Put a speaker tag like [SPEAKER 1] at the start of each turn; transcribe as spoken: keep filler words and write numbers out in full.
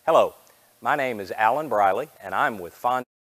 [SPEAKER 1] Hello, my name is Alan Briley and I'm with Fontaine